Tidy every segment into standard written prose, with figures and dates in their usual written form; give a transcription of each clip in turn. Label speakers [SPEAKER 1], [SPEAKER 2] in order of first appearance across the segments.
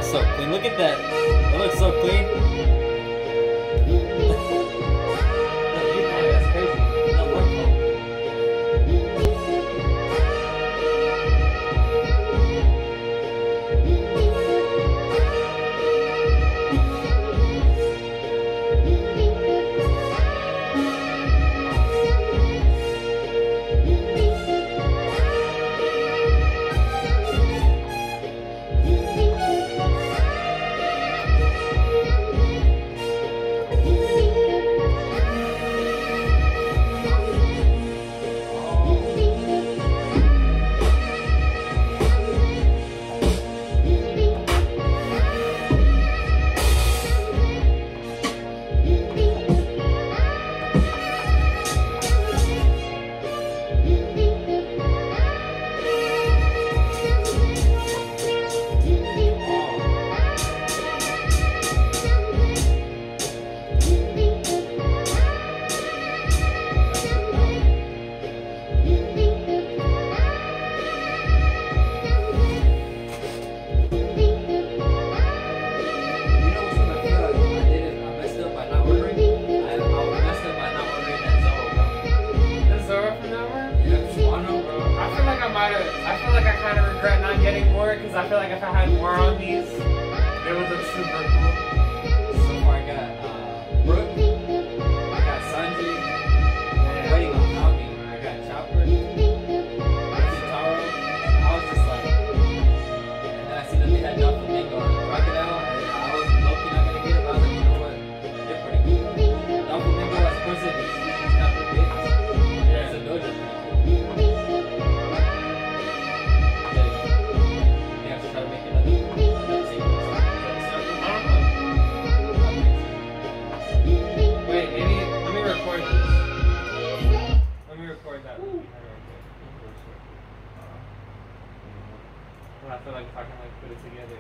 [SPEAKER 1] That's so clean. Look at that. That looks so clean. That's crazy. That worked.
[SPEAKER 2] I feel like if I had more on these, they would look super cool.
[SPEAKER 1] So far I got Brooke, I got S.I.G, I'm waiting on Naomi, I got Chopper, I got Taro. I was just like, and then I see that they had Flamingo and Crocodile, and I was low-key not gonna get it, but I was like, you know what, they're pretty cool. Flamingo, as person, he's kind of big. Yeah, it's a dojo pretty cool.
[SPEAKER 2] I feel like if I can like put it together.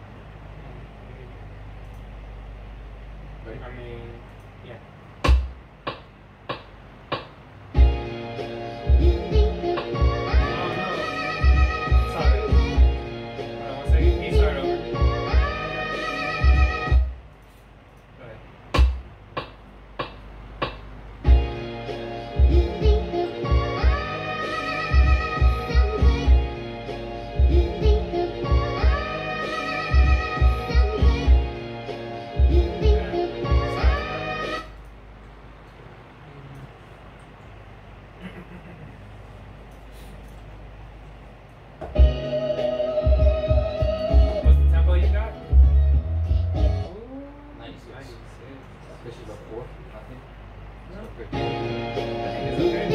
[SPEAKER 1] Right.
[SPEAKER 2] I mean, yeah. Oh no. Sorry. Hold on 1 second. Can you start over? Go ahead. What's the tempo you got? Ooh,
[SPEAKER 1] 96.
[SPEAKER 2] 96.
[SPEAKER 1] This is a 4, I think.
[SPEAKER 2] No.
[SPEAKER 1] So pretty
[SPEAKER 2] I think it's okay.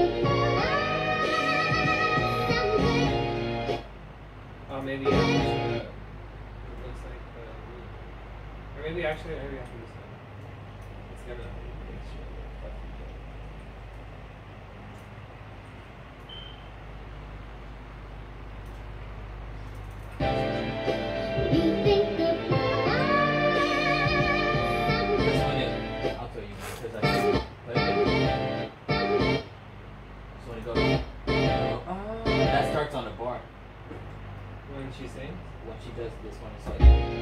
[SPEAKER 2] Oh, maybe I should, it looks like, or maybe actually, maybe I can just, it's gonna, make sure that fucking good.
[SPEAKER 1] This one is, I'll tell you because I can play it. So when it goes, that starts on the bar.
[SPEAKER 2] When she sings?
[SPEAKER 1] When she does this one, it's like.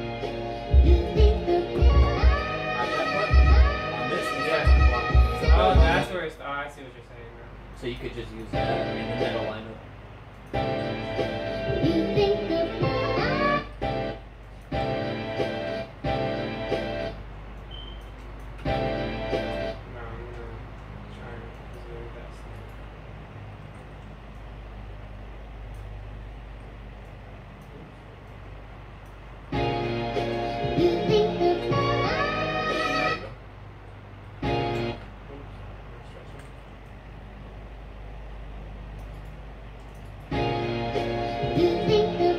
[SPEAKER 1] At that part, on this, it starts on the bar. So
[SPEAKER 2] Oh, that's where it's, oh, I see what you're saying now.
[SPEAKER 1] So you could just use that in the middle lineup.
[SPEAKER 2] No, I'm gonna try and do the best. Oops.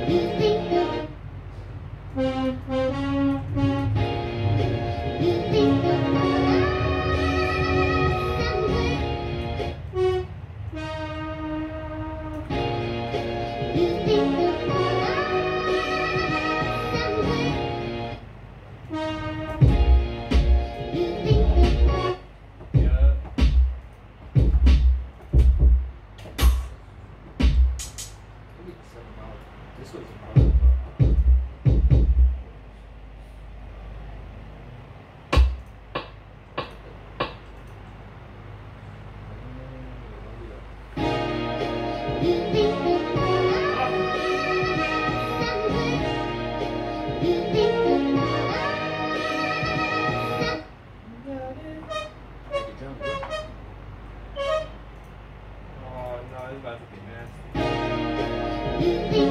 [SPEAKER 1] This was about
[SPEAKER 2] Oh no, it's about to be nasty.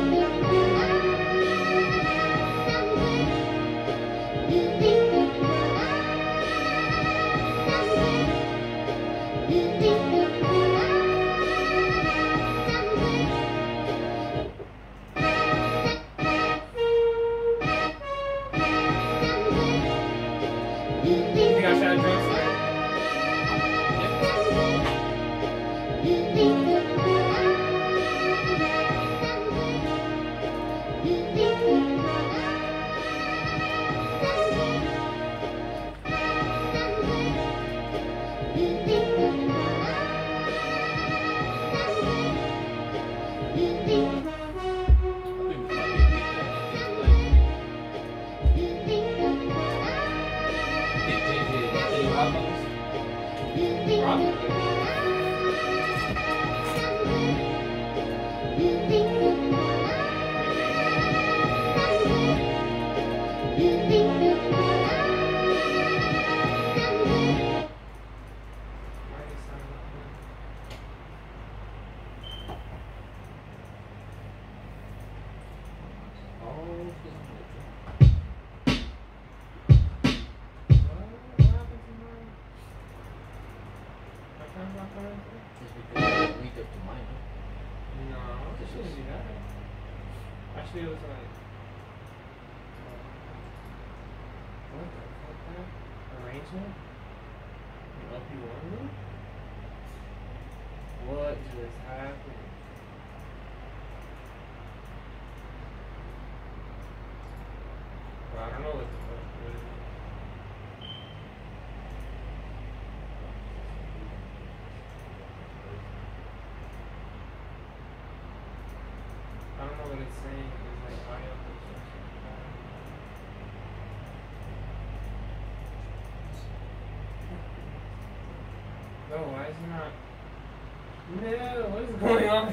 [SPEAKER 2] You think I should have drum set? Actually, it was like, what the fuck, that arrangement? An LP1 loop? What just happened? Well, I don't know what the fuck it is. I don't know what it's saying. It's like audio construction. No, why is it not? No, what is going on?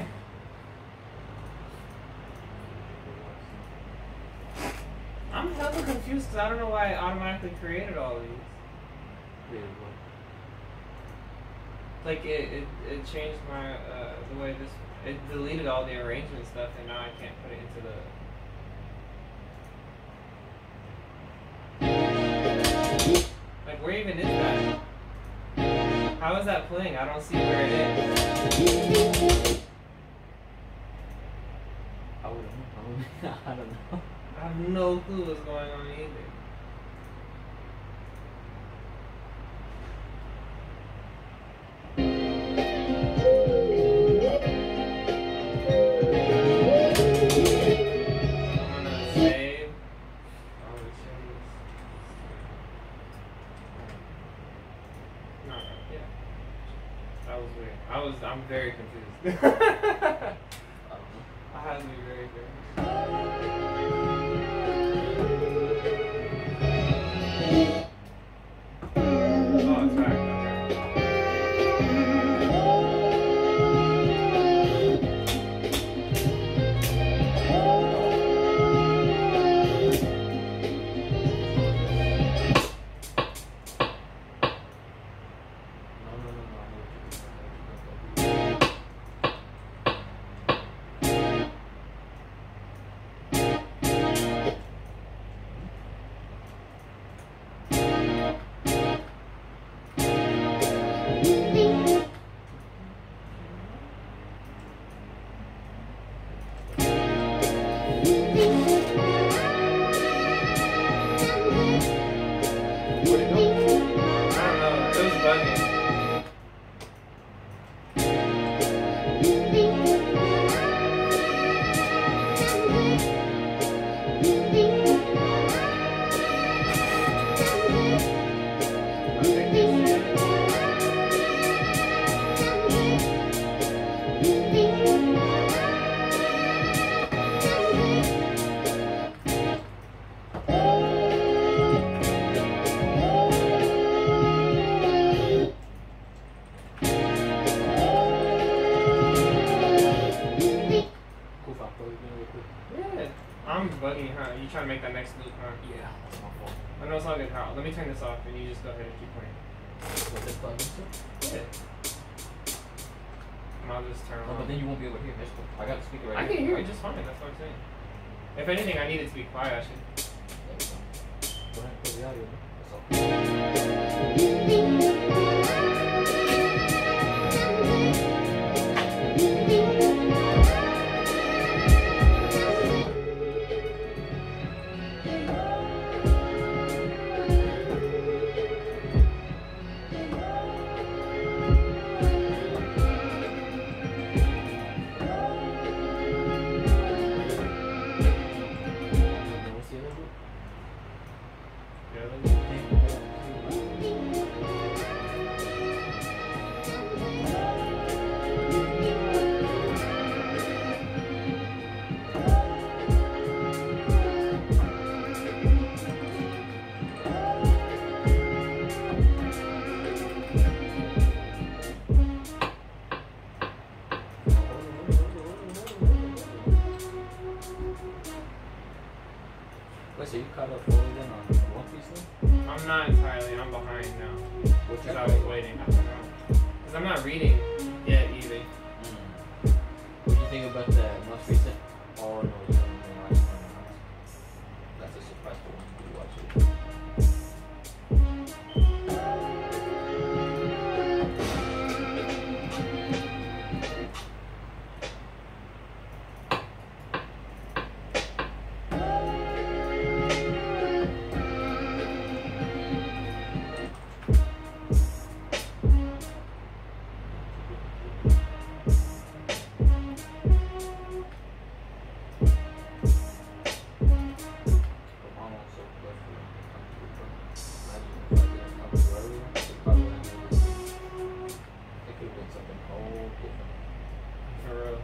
[SPEAKER 2] I'm hella confused because I don't know why it automatically created all these. Like it changed my the way this. It deleted all the arrangement stuff, and now I can't put it into the. Like, where even is that? How is that playing? I don't see where it is.
[SPEAKER 1] I don't know.
[SPEAKER 2] I have no clue what's going on either. I'm very confused. I have to be very Oh, it's back. Okay. I'm bugging, huh? You trying to make that next loop, huh?
[SPEAKER 1] Yeah, that's my fault.
[SPEAKER 2] I know it's all good, Kyle. Let me turn this off and you just go ahead and keep playing.
[SPEAKER 1] What this plug into?
[SPEAKER 2] Yeah. And I'll just turn
[SPEAKER 1] No,
[SPEAKER 2] on.
[SPEAKER 1] but then you won't be able to hear me. I got the speaker right
[SPEAKER 2] I
[SPEAKER 1] here.
[SPEAKER 2] can hear you just fine, that's what I'm saying. If anything, I need it to be quiet, actually.
[SPEAKER 1] There we go. Go ahead and put the audio. That's all. Wait, so you caught up fully then on One Piece then?
[SPEAKER 2] I'm not entirely, I'm behind now.
[SPEAKER 1] What
[SPEAKER 2] Because I was waiting, I don't know. Because I'm not reading yet either.
[SPEAKER 1] What do you think about the most recent? Oh no, you don't even watch it. That's a surprise for when you do watch it.
[SPEAKER 2] For real.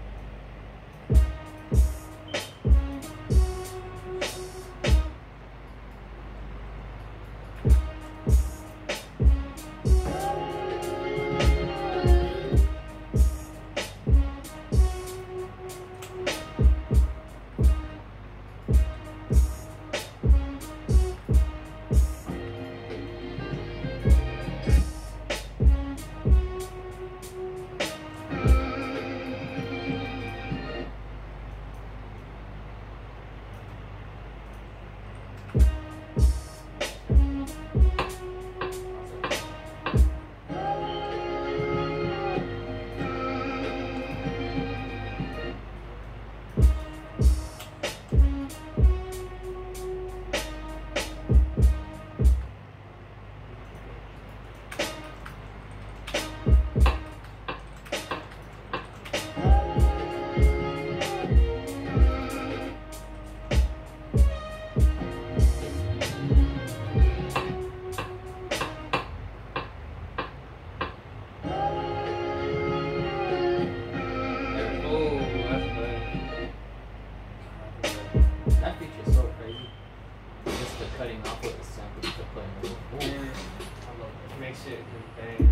[SPEAKER 1] That feature's so crazy. Just the cutting off with the sample to play. I love it.
[SPEAKER 2] Makes it bang.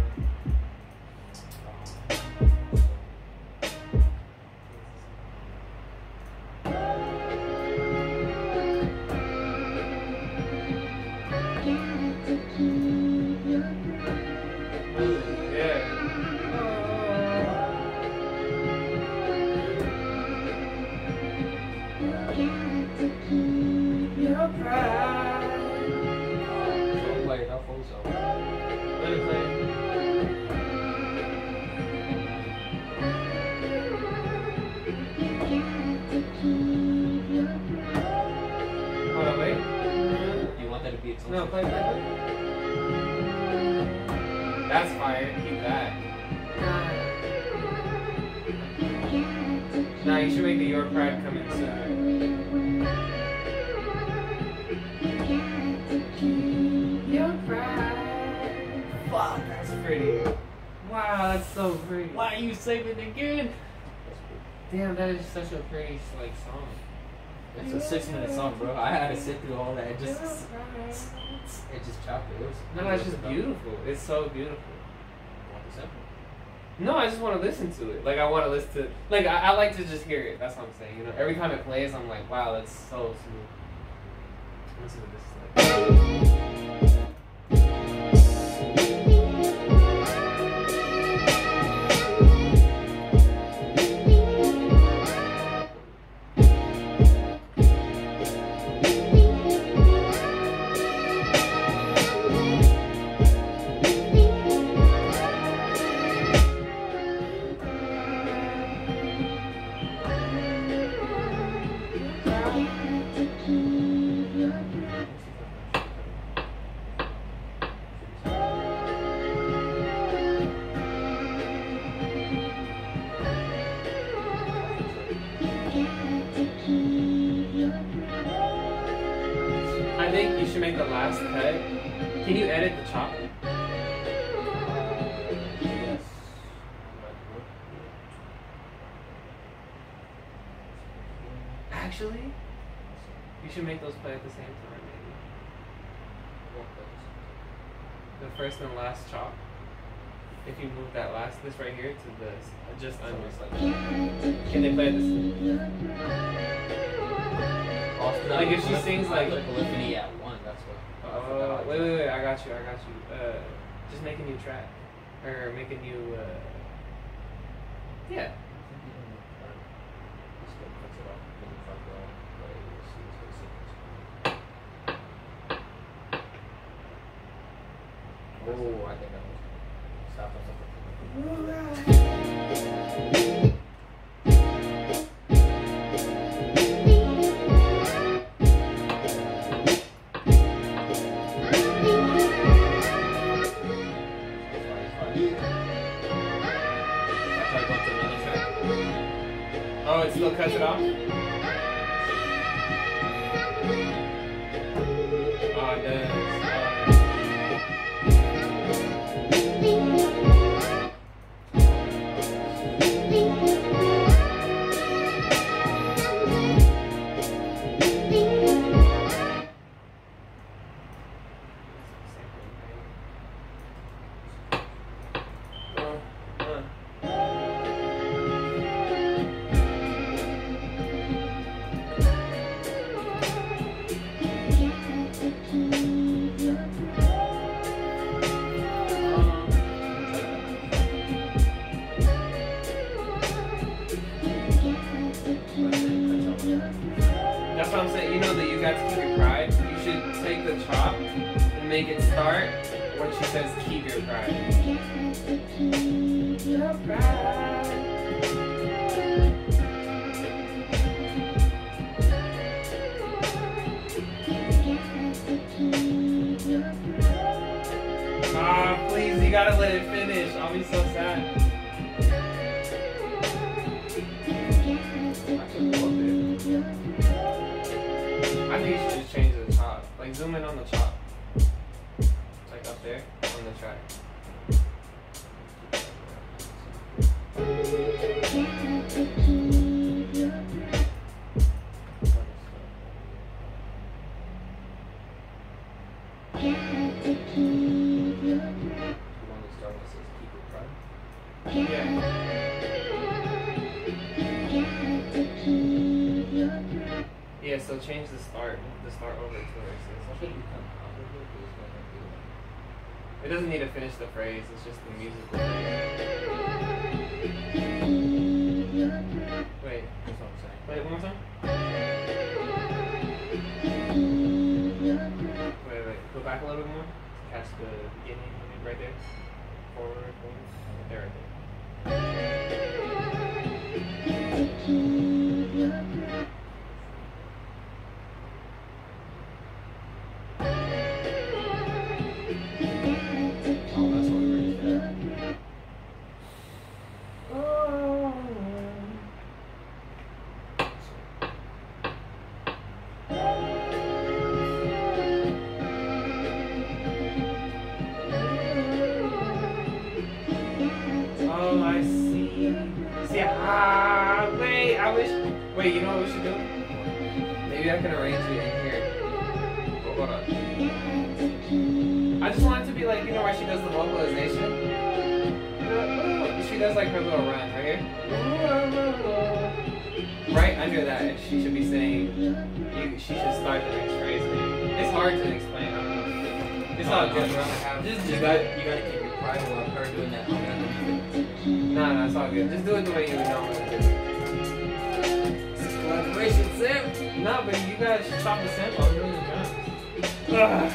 [SPEAKER 2] No, play. That's fire. Keep that. Nah, you should make the Your Pride come in sooner. Wow, that's so pretty.
[SPEAKER 1] Why are you saving again?
[SPEAKER 2] Damn, that is such a pretty like song.
[SPEAKER 1] It's a 6-minute song, bro. I had to sit through all that. It just chopped it.
[SPEAKER 2] No, it's just beautiful. It's so beautiful.
[SPEAKER 1] Want the sample?
[SPEAKER 2] No, I just want to listen to it. Like, I want to listen to, like, I like to just hear it. That's what I'm saying. You know, every time it plays, I'm like, wow, that's so smooth. Let's see what this is like. I think you should make the last cut. Can you edit the chop?
[SPEAKER 1] Yes.
[SPEAKER 2] Actually, you should make those play at the same time, maybe. The first and last chop. If you move that last, this right here, to the just under. Can they play this? Like if she sings like
[SPEAKER 1] Polyphony at 1, that's what.
[SPEAKER 2] Oh, wait, I got you. Just make a new track, or make a new. Yeah.
[SPEAKER 1] Oh, I think that was. Stop us.
[SPEAKER 2] Oh, it still cuts it off? Oh, it does. That's what I'm saying. You know that you got to keep your pride. You should take the chop and make it start when she says keep your pride. Keep your pride. Ah, please, you gotta let it finish. I'll be so sad. I think you should just change the chop. Like zoom in on the chop. Like up there on the track. Yeah, so change the start over to where it says. It doesn't need to finish the phrase, it's just the musical phrase. Wait, that's what I'm saying. Wait, one more time? Wait, go back a little bit more. Catch the beginning, right there. Forward. There, right there. Wait, you know what we should do? Maybe I can arrange it in here. Oh, hold on. I just want it to be like, you know where she does the vocalization? She does like her little run right here. Right under that, she should be saying, she should start the next phrase. It's hard to explain. I don't know. It's all good, bro.
[SPEAKER 1] You gotta keep your pride while her doing that.
[SPEAKER 2] Nah, it's all good. Just do it the way you would normally do it.
[SPEAKER 1] Collaboration, Sam.
[SPEAKER 2] No, but you guys stop the sample. I'm doing the drums.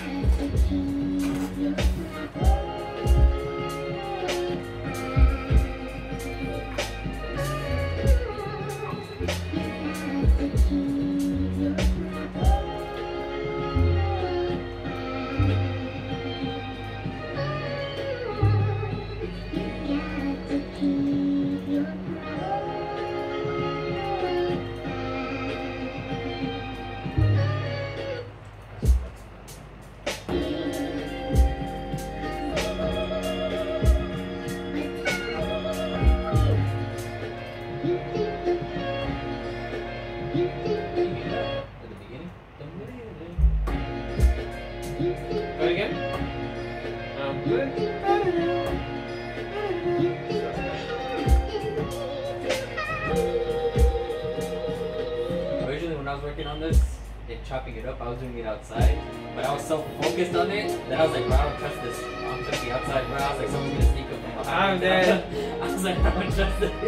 [SPEAKER 1] Chopping it up, I was doing it outside, but I was so focused on it that I was like, bro, I don't trust this. I don't trust the outside, bro. I was like, someone's gonna sneak up from behind.
[SPEAKER 2] I'm dead.
[SPEAKER 1] I was like, I don't trust it.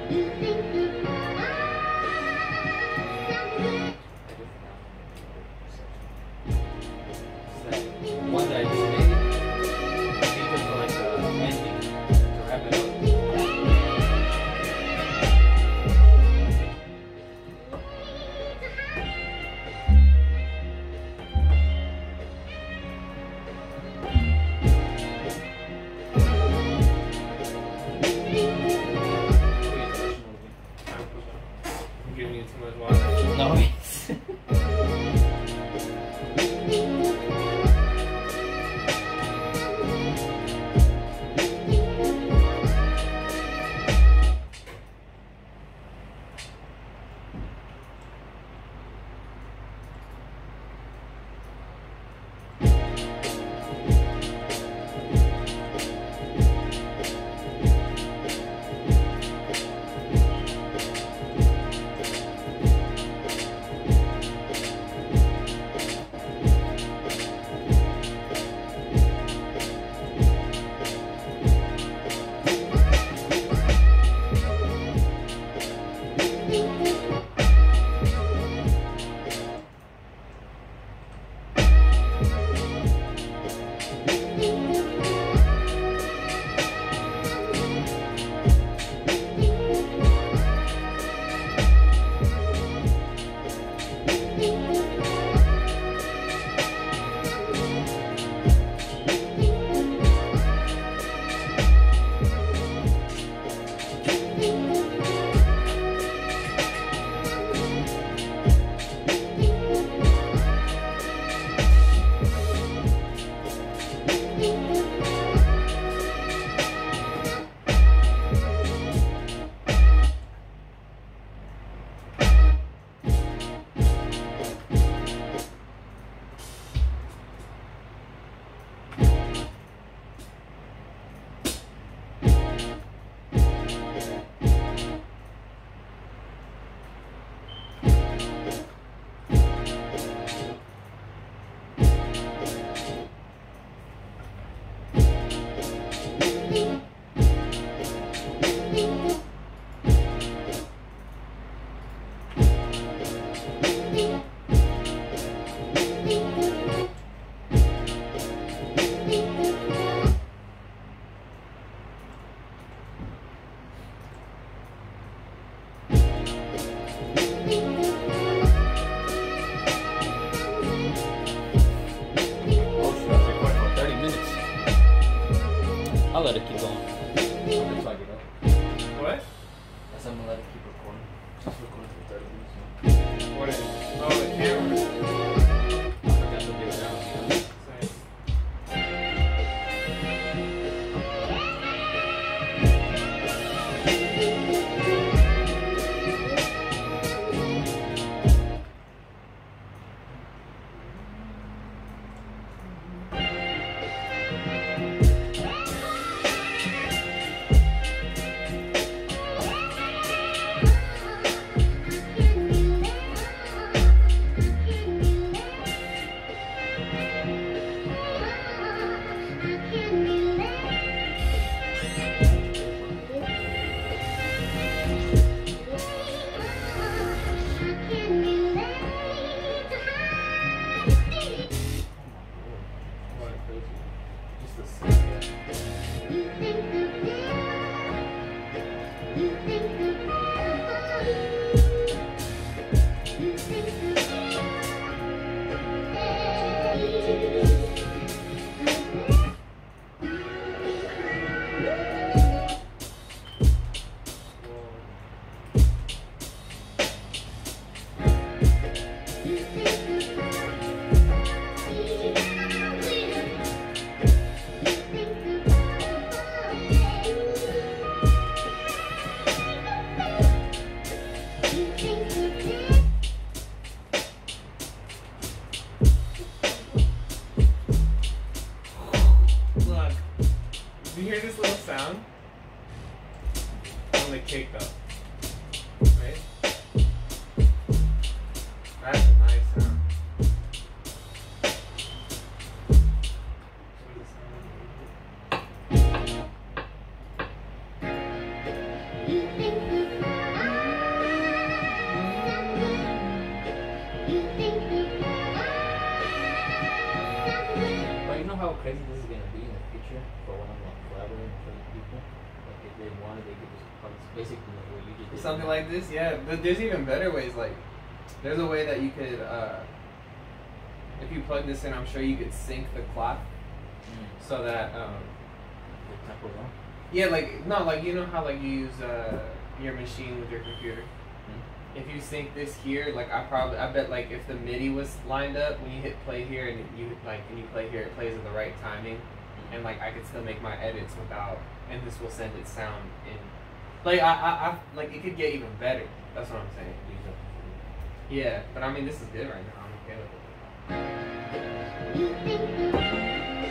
[SPEAKER 1] One that I just made, I think it's for like the ending to wrap it up.
[SPEAKER 2] I'm giving you too much water.
[SPEAKER 1] No, it's I'll let it keep going. I'll plug it up.
[SPEAKER 2] What?
[SPEAKER 1] I said I'm gonna let it keep recording. Just recording for 30 minutes.
[SPEAKER 2] What is? Oh, the camera.
[SPEAKER 1] I forgot to get it out.
[SPEAKER 2] Sorry. Look, do you hear this little sound? On the cake though. Right? That's a nice sound. What is the sound?
[SPEAKER 1] crazy this is gonna be in the future for when I'm like collaborating with other people. Like if they wanted, they could just it's basically like what you just did.
[SPEAKER 2] Something like this, yeah. But there's even better ways. Like, there's a way that you could, if you plug this in, I'm sure you could sync the clock so that,
[SPEAKER 1] The tempo wrong.
[SPEAKER 2] yeah, like no, like you know how like you use your machine with your computer. If you sync this here, like I bet like if the MIDI was lined up when you hit play here and you play here, it plays at the right timing, and like I could still make my edits without, and this will send its sound in. Like I like it could get even better. That's what I'm saying. Yeah, but I mean this is good right now. I'm okay with it.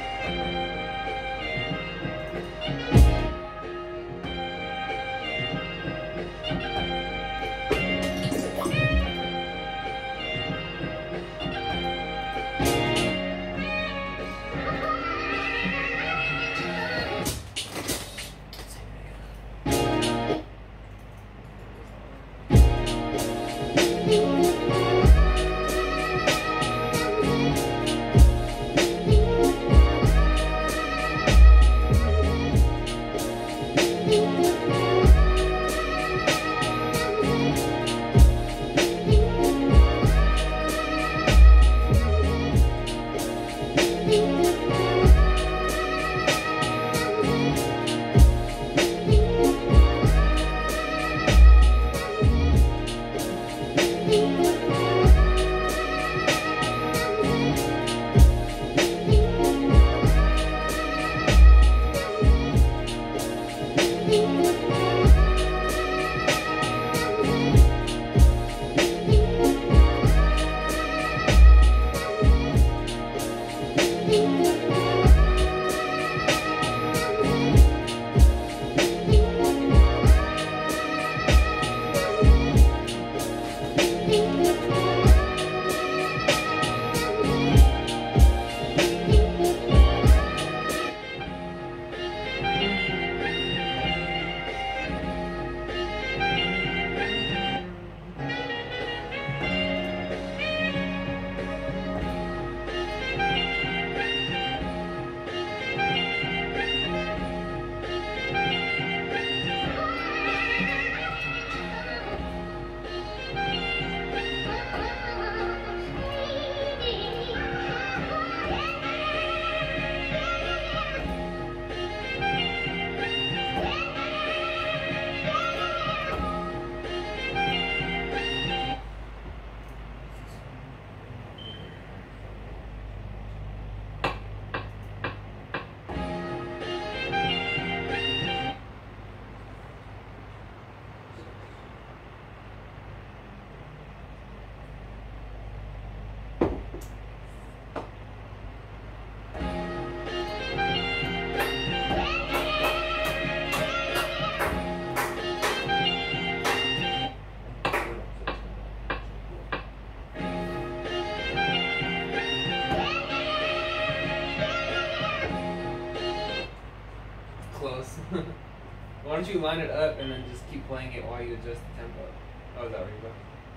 [SPEAKER 2] Why don't you line it up and then just keep playing it while you adjust the tempo? Oh, is that where you go?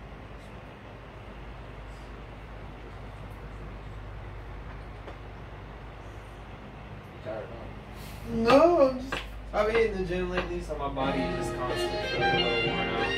[SPEAKER 1] You tired, huh?
[SPEAKER 2] No, I'm just. I've been hitting the gym lately, so my body is just constantly feeling a little worn out.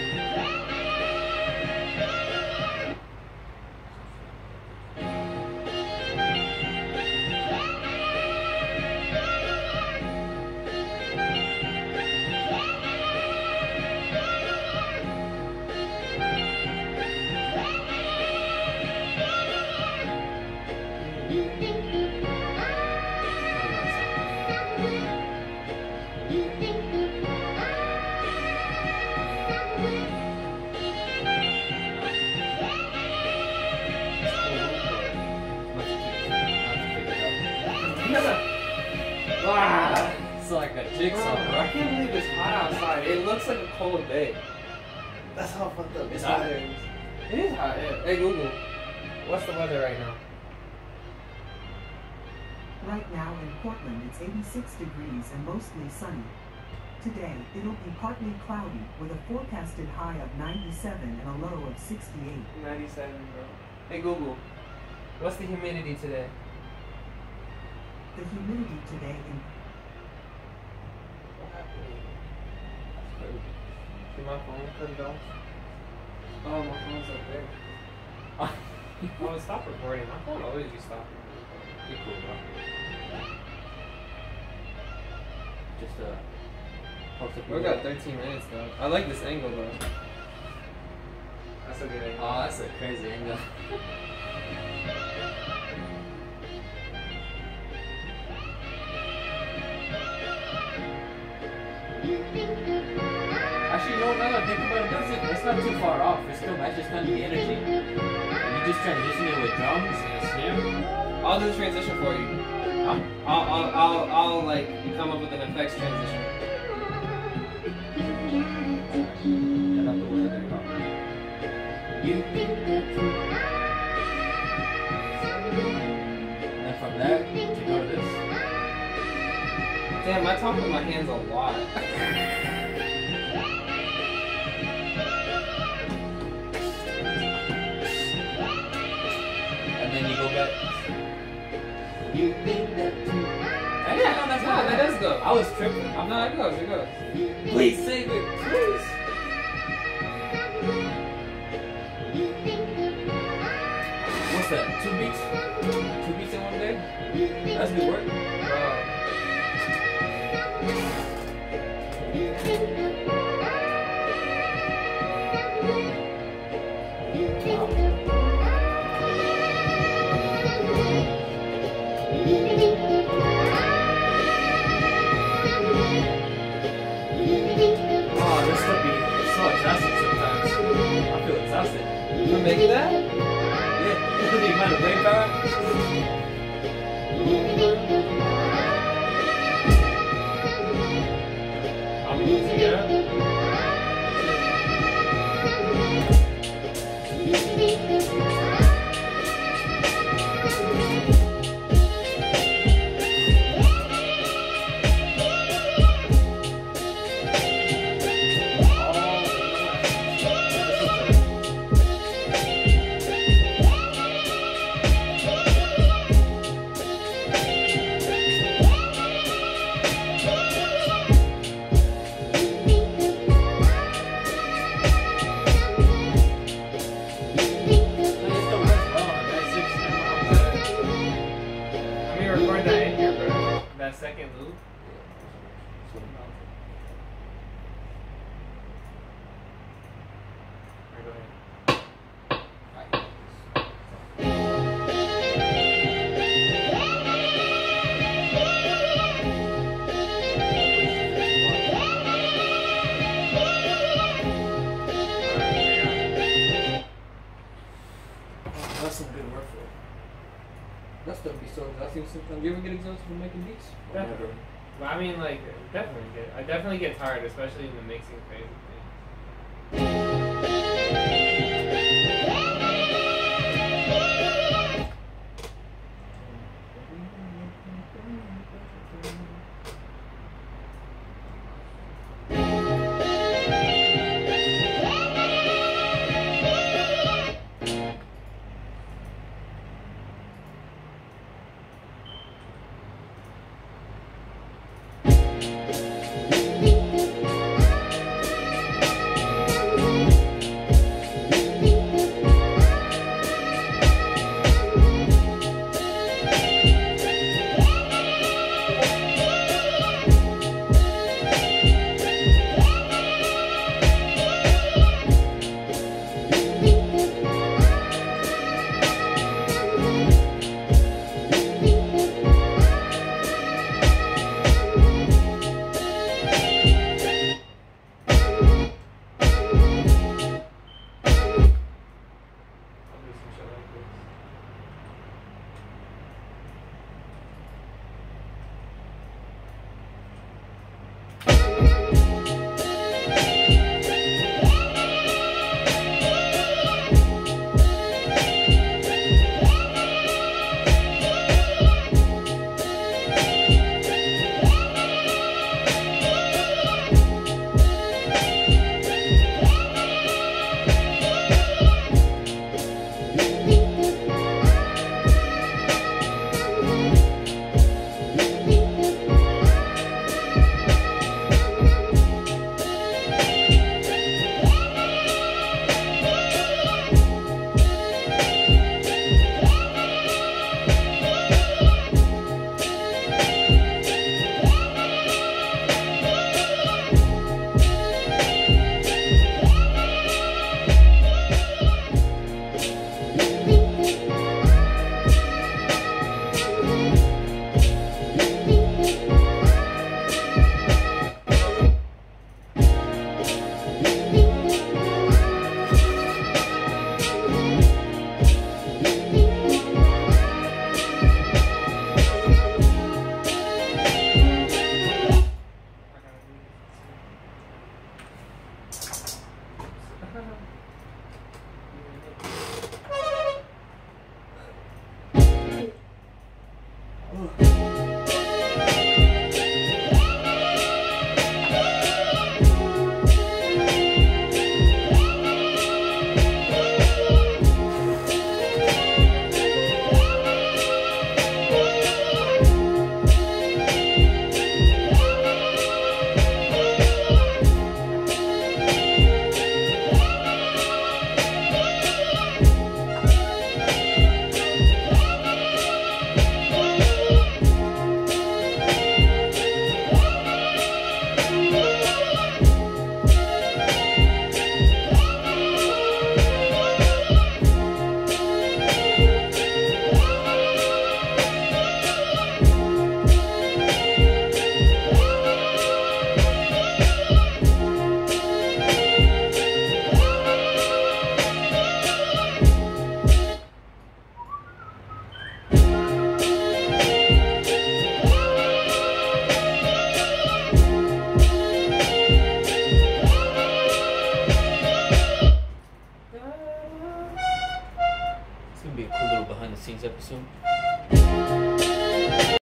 [SPEAKER 1] It's like a jigsaw, bro.
[SPEAKER 2] I can't believe it's hot outside. It looks like a cold day. That's how fucked up
[SPEAKER 1] It's
[SPEAKER 2] this
[SPEAKER 1] hot.
[SPEAKER 2] weather is. It is hot, yeah. Hey Google, what's the weather right now?
[SPEAKER 3] Right now in Portland, it's 86 degrees and mostly sunny. Today, it'll be partly cloudy with a forecasted high of 97 and a low of 68.
[SPEAKER 2] 97, bro. Hey Google, what's the humidity today?
[SPEAKER 3] The humidity today in
[SPEAKER 2] What happened? That's crazy. See my phone turned off? Oh, my phone's up there. Oh, stop recording. My phone always be stopping.
[SPEAKER 1] You cool, bro. Just post up.
[SPEAKER 2] We got 13 minutes though. I like this angle though. That's a good angle.
[SPEAKER 1] Oh, that's a crazy angle. Actually, you know what? Now that I think about it, that's not too far off. It still matches kind of the energy. You just transition it with drums and a snare.
[SPEAKER 2] I'll do the transition for you.
[SPEAKER 1] Huh?
[SPEAKER 2] I'll like come up with an effects transition.
[SPEAKER 1] Yeah, that's the word that I got. And from that, to go to this.
[SPEAKER 2] Damn, I talk with my hands a lot.
[SPEAKER 1] And then you go back. You think that too?
[SPEAKER 2] Yeah, no, that does go.
[SPEAKER 1] I was tripping.
[SPEAKER 2] No, it goes, it goes.
[SPEAKER 1] Please save it, please. What's that? 2 beats? 2 beats in one day? That's good work. Oh, this could be so exhausting sometimes. I feel exhausted.
[SPEAKER 2] You making that?
[SPEAKER 1] Yeah, the amount of brain power.
[SPEAKER 2] I'm losing it. Second loop. Alright, go ahead.
[SPEAKER 1] That's some good work for it. That's gonna be so exhausting sometimes. You ever get exhausted from making beats?
[SPEAKER 2] Definitely. Well, I mean, like, definitely get. I definitely get tired, especially in the mixing phase of things. Uh-huh.